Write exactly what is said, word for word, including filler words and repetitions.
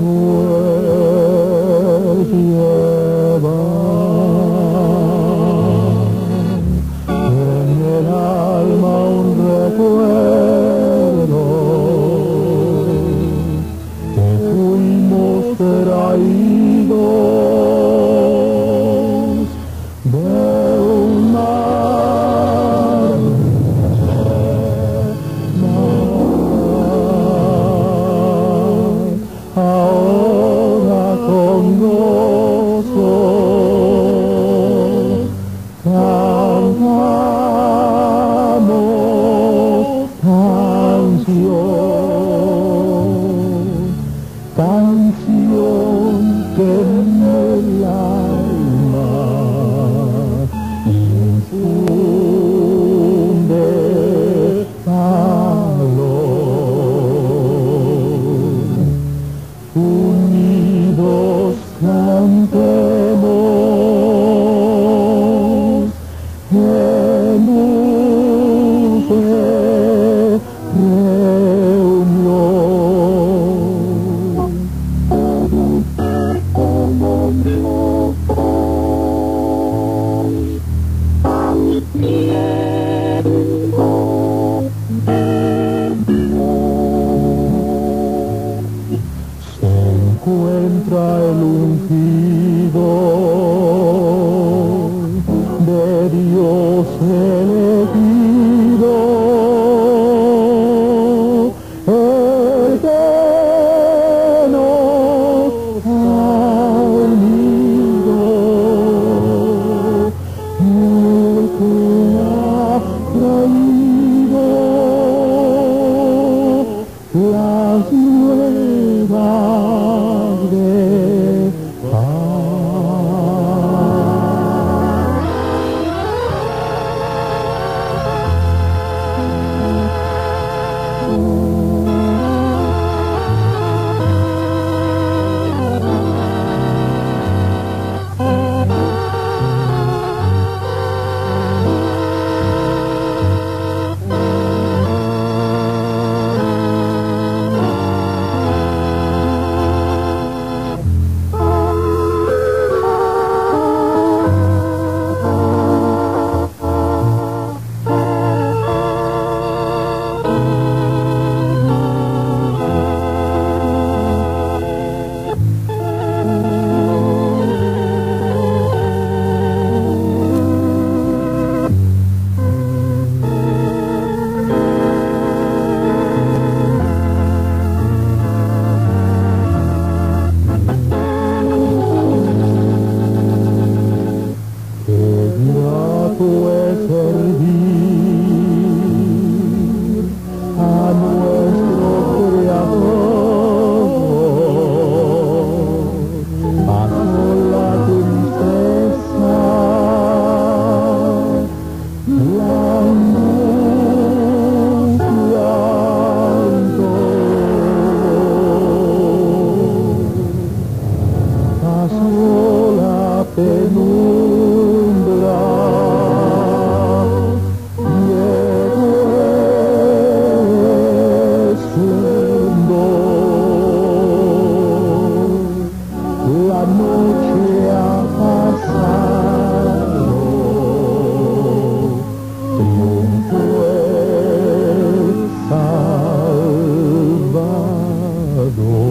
pues lleva en el alma un recuerdo que fuimos traídos de un mar ahora con gozo cantamos canción, canción que en el alma infunde calor. Unidos cantemos en dulce reunión. Se encuentra el ungido de Dios elegido, el que nos ha unido, el que ha traído las nuevas de pues servir a nuestro Creador bajo la tristeza, la angustia, el dolor, pasó la penumbra. La noche ha pasado, triunfó el Salvador.